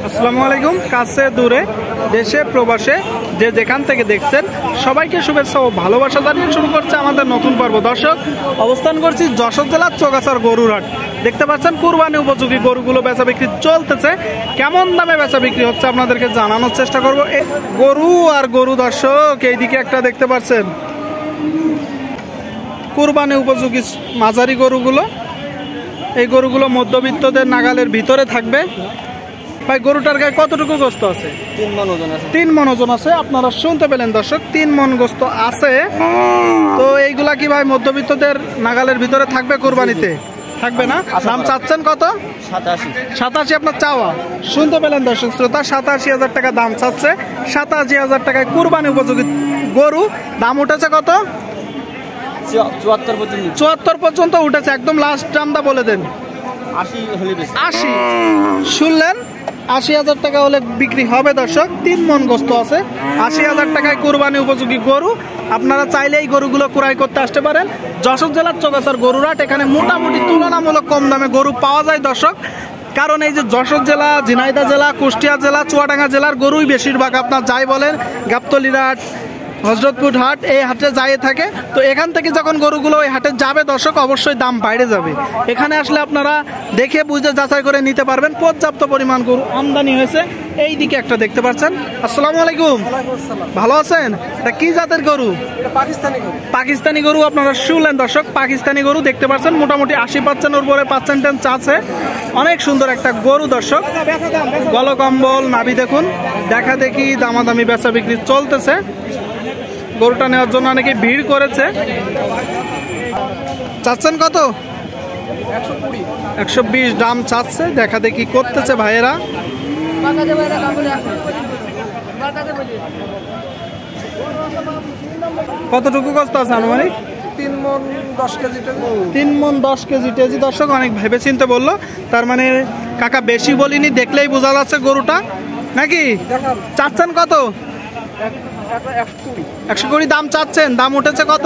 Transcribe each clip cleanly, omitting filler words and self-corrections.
আসসালামু আলাইকুম। কাছে দূরে দেশে প্রবাসে যে যেখান থেকে দেখছেন সবাইকে শুভেচ্ছা ও ভালোবাসা জানিয়ে শুরু করছে আমাদের নতুন পর্ব। দর্শক, অবস্থান করছি যশোর জেলার চৌগাছার গরুর হাট। দেখতে পাচ্ছেন কুরবানি উপযোগী গরুগুলো বেচা বিক্রি চলতেছে। কেমন দামে বেচা বিক্রি হচ্ছে আপনাদেরকে জানানোর চেষ্টা করব। গরু আর গরু দর্শক, এইদিকে একটা দেখতে পাচ্ছেন কুরবানি উপযোগী মাঝারি গরুগুলো। এই গরুগুলো মধ্যবিত্তদের নাগালের ভিতরে থাকবে। ভাই, গরুটার গায়ে কতটুকু গোস্ত আছে? 3 মণ ওজন আছে। 3 মণ ওজন আছে। আপনারা শুনতে পেলেন দর্শক, 3 মণ গোস্ত আছে। তো এইগুলা কি ভাই মধ্যবিত্তদের নাগালের ভিতরে থাকবে? কুরবানিতে থাকবে না? দাম চাচ্ছেন কত? 87 আপনার চাওয়া। শুনতে পেলেন দর্শক শ্রোতা, 87,000 টাকা দাম চাচ্ছে। 87,000 টাকায় কুরবানি উপযোগী গরু। দাম উঠেছে কত? 74 পর্যন্ত উঠেছে। একদম লাস্ট দামটা বলে দেন। 80 শুনলেন? 80,000 টাকা হলে বিক্রি হবে দর্শক। 3 মণ গোস্ত আছে। 80,000 টাকায় কুরবানি উপযোগী গরু। আপনারা চাইলে এই গরুগুলো ক্রয় করতে আসতে পারেন যশোর জেলার চৌগাছার গরুরহাট। এখানে মোটামুটি তুলনামূলক কম দামে গরু পাওয়া যায় দর্শক। কারণ এই যে যশোর জেলা, ঝিনাইদহ জেলা, কুষ্টিয়া জেলা, চুয়াডাঙ্গা জেলার গরুই বেশিরভাগ আপনার যাই বলেন গাবতলীর হাট, হযরতপুর হাট, এই হাটে যায় থাকে। তো এখান থেকে যখন গরুগুলো ওই হাটে যাবে দর্শক, অবশ্যই দাম বাইরে যাবে। এখানে আসলে আপনারা দেখে বুঝে যাচাই করে নিতে পারবেন। পর্যাপ্ত পরিমাণ গরু আমদানি হয়েছে। এই দিকে একটা দেখতে পাচ্ছেন। আসসালামু আলাইকুম, ভালো আছেন? এটা কি জাতের গরু? পাকিস্তানি গরু। আপনারা শুনলেন দর্শক, পাকিস্তানি গরু দেখতে পাচ্ছেন। মোটামুটি 80% উপরে পার্সেন্টেজ আছে। অনেক সুন্দর একটা গরু দর্শক। গলকম্বল, নাভি দেখুন। দেখা দেখি দামাদামি বেচা বিক্রি চলতেছে। গরুটা নেওয়ার জন্য অনেকে ভিড় করেছে। চাচ্ছেন কত? 120 দাম চাচ্ছে। দেখা দেখি করতেছে ভাইয়েরা। কতটুকু কষ্ট আছে আনুমানিক? 3 মণ 10 কেজি। 3 মণ 10 কেজি টেজি দর্শক। অনেক ভেবে চিনতে বললো। তার মানে কাকা বেশি বলিনি, দেখলেই বোঝা যাচ্ছে গরুটা নাকি। চাচ্ছেন কত? 120 দাম চাচ্ছেন। দাম উঠেছে কত?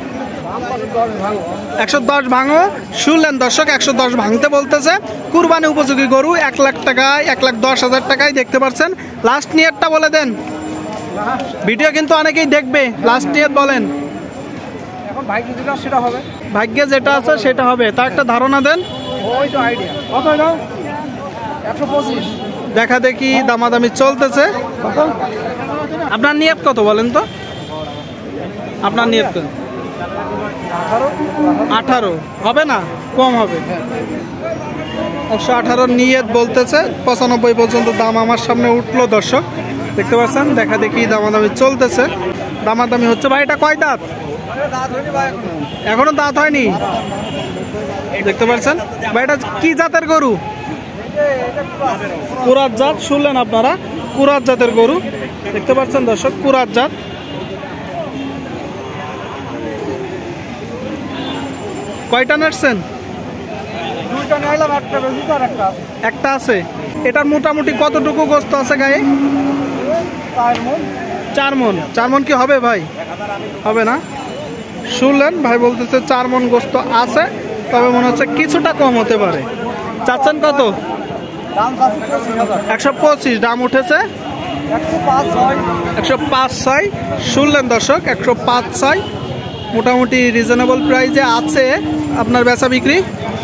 110 ভাঙো। শুনলেন দর্শক, 110 ভাঙতে বলতেছে। কুরবানি উপযোগী গরু 1 লাখ টাকায়, 1,10,000 টাকায় দেখতে পাচ্ছেন। লাস্ট নিয়তটা বলে দেন। ভিডিও কিন্তু অনেকেই দেখবে। লাস্ট নিয়ত বলেন। ভাগ্যে যেটা আছে সেটা হবে, তা একটা ধারণা দেন। কত? 125 দেখা দেখি দামাদামি চলতেছে। আপনার নিয়ত কত বলেন তো? আপনার নিয়ত কত? 18 হবে না? কম হবে। 118 নিয়ত বলতেছে। 95 পর্যন্ত দাম আমার সামনে উঠলো দর্শক, দেখতে পাচ্ছেন। দেখা দেখি দামাদামি চলতেছে। দামাদামি হচ্ছে। ভাই, এটা কয় দাঁত? এখনো দাঁত হয়নি। দেখতে পাচ্ছেন ভাই, এটা কি জাতের গরু? কুরাত জাত। শুনলেন আপনারা, কুরাত জাতের গরু দেখতে পাচ্ছেন দর্শক। কুরাত জাত। কয়টা নাড়ছেন? 2টা নাইলাম, একটা আছে। এটার মোটামুটি কতটুকু গোস্ত আছে গায়ে? 4 মণ। 4 মণ কি হবে ভাই? হবে না। শুনলেন ভাই বলতেছে 4 মণ গোস্ত আছে, তবে মনে হচ্ছে কিছুটা কম হতে পারে। চাচ্ছেন কত? 125 দাম উঠেছে। 105 শুনলেন দর্শক, 105 মোটামুটি রিজনেবল প্রাইসে আছে আপনার বেচা বিক্রি।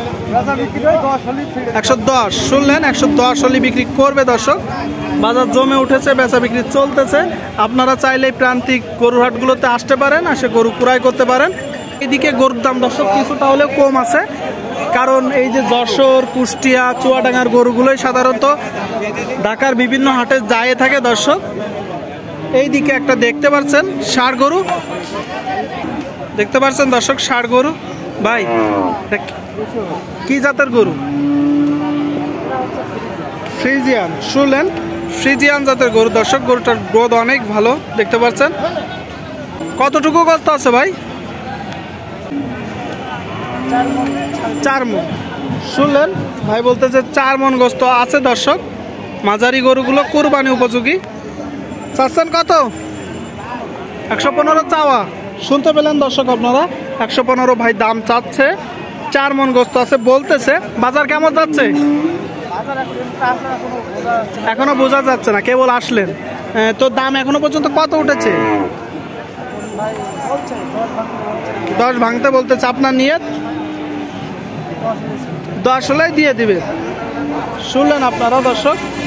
110 শুনলেন, 110 হলে বিক্রি করবে দর্শক। বাজার জমে উঠেছে, বেচা বিক্রি চলতেছে। আপনারা চাইলে প্রান্তিক গরুর হাটগুলোতে আসতে পারেন, আসে গরু ক্রয় করতে পারেন। এদিকে গরুর দাম দর্শক কিছুটা হলেও কম আছে, কারণ এই যে যশোর, কুষ্টিয়া, চুয়াডাঙ্গার গরুগুলোই সাধারণত ঢাকার বিভিন্ন হাটে যায় থাকে দর্শক। এই দিকে একটা দেখতে পাচ্ছেন ষাঁড় গরু, দেখতে পাচ্ছেন দর্শক, ষাঁড় গরু। ভাই, কি জাতের গরু? ফ্রিজিয়ান। শুনলেন, ফ্রিজিয়ান জাতের গরু দর্শক। গরুটার গ্রোথ অনেক ভালো, দেখতে পাচ্ছেন। কতটুকু গোস্ত আছে ভাই? 4 মণ। শুনলেন ভাই বলতেছে 4 মণ গোস্ত আছে দর্শক। মাঝারি গরুগুলো কুরবানি উপযোগী। চাচ্ছেন কত? 115 চাওয়া। শুনতে পেলেন দর্শক আপনারা, 115 ভাই দাম চাচ্ছে। 4 মণ গোস্ত আছে বলতেছে। বাজার কেমন যাচ্ছে? এখনো বোঝা যাচ্ছে না, কেবল আসলেন। তো দাম এখনো পর্যন্ত কত উঠেছে? 10 ভাঙতে বলতেছে। আপনার নিয়ত 10 হলেই দিয়ে দিবে। শুনলেন আপনারা দর্শক।